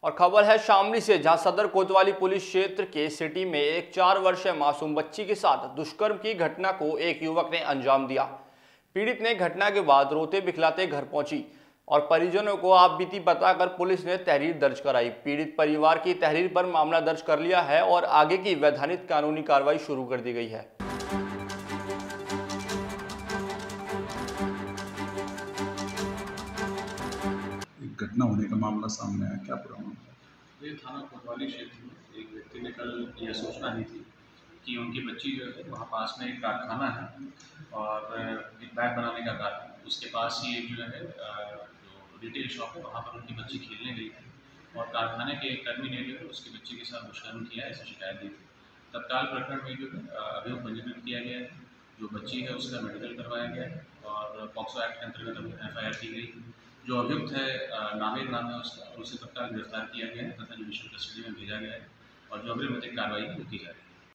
और खबर है शामली से, जहां सदर कोतवाली पुलिस क्षेत्र के सिटी में एक 4 वर्षीय मासूम बच्ची के साथ दुष्कर्म की घटना को एक युवक ने अंजाम दिया। पीड़ित ने घटना के बाद रोते बिखलाते घर पहुंची और परिजनों को आपबीती बताकर पुलिस ने तहरीर दर्ज कराई। पीड़ित परिवार की तहरीर पर मामला दर्ज कर लिया है और आगे की वैधानिक कानूनी कार्रवाई शुरू कर दी गई है। घटना होने का मामला सामने आया, क्या पूरा मामला? ये थाना कोतवाली क्षेत्र में एक व्यक्ति ने कल यह सूचना दी थी कि उनकी बच्ची जो है वहाँ पास में एक कारखाना है और एक बैग बनाने का कारखाना, उसके पास ही एक जो है जो रिटेल शॉप है वहाँ पर उनकी बच्ची खेलने गई थी और कारखाने के एक कर्मी ने जो है उसकी बच्ची के साथ दुष्कर्म किया, ऐसी शिकायत दी थी। तत्काल प्रकरण में जो है अभियोग पंजीकृत किया गया है। जो बच्ची है उसका मेडिकल करवाया गया है और पॉक्सो एक्ट के अंतर्गत FIR की गई। जो अभियुक्त है नामिर नाम है उसका, उसे तत्काल गिरफ्तार किया गया है तथा जुडिशियल कस्टडी में भेजा गया है और जो अग्रिम विधिक कार्रवाई है वो की जा रही है।